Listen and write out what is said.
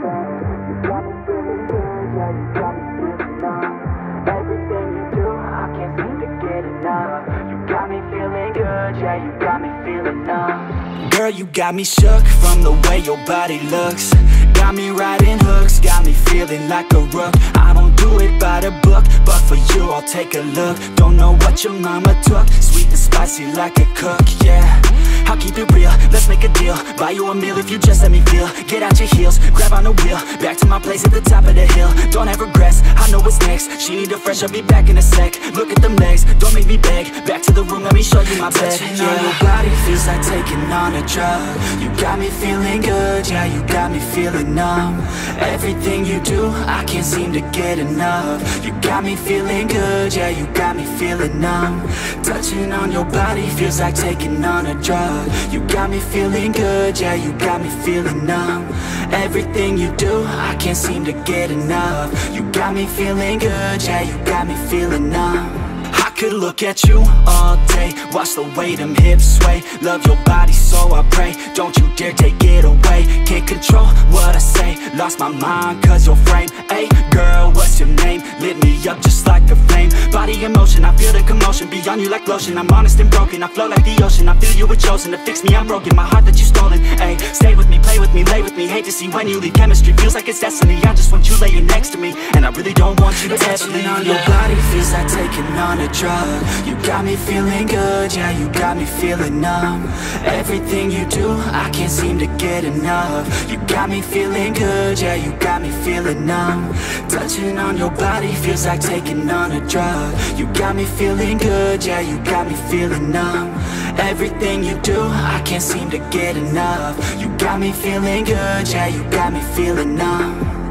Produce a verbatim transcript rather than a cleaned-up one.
Everything you do, I can't seem to get enough. You got me feeling good, yeah, you got me feeling numb. Girl, you got me shook from the way your body looks. Got me riding hooks, got me feeling like a rook. I don't do it by the book, but for you I'll take a look. Don't know what your mama took, sweet and spicy like a cook, yeah. I'll keep it real, let's make a deal. Buy you a meal if you just let me feel. Get out your heels, grab on the wheel. Back to my place at the top of the hill. Don't have regrets, I know what's next. She need a fresh, I'll be back in a sec. Look at them legs, don't make me beg. Back to the room, let me show you my bed. Touching on your body feels like taking on a drug. You got me feeling good, yeah, you got me feeling numb. Everything you do, I can't seem to get enough. You got me feeling good, yeah, you got me feeling numb. Touching on your body feels like taking on a drug. You got me feeling good, yeah, you got me feeling numb. Everything you do, I can't seem to get enough. You got me feeling good, yeah, you got me feeling numb. I could look at you all day, watch the way them hips sway. Love your body, so I pray, don't you dare take it away. Can't control what I say, lost my mind cause your frame. Hey girl, what's your name? Lit me up just like a flame. Body in motion, I feel the commotion, beyond you like lotion. I'm honest and broken, I flow like the ocean. I feel you were chosen to fix me, I'm broken. My heart that you stolen, hey. Stay with me, play with me, lay with me. Hate to see when you leave, chemistry feels like it's destiny. I just want you laying next to me, and I really don't want you to ever leave. On your body feels like taking on a drug. You got me feeling good, yeah, you got me feeling numb. Everything you do, I can't seem to get enough. You got me feeling good, yeah, you got me feeling numb. Touching on your body feels like taking on a drug. You got me feeling good, yeah, you got me feeling numb. Everything you do, I can't seem to get enough. You got me feeling good, yeah, you got me feeling numb.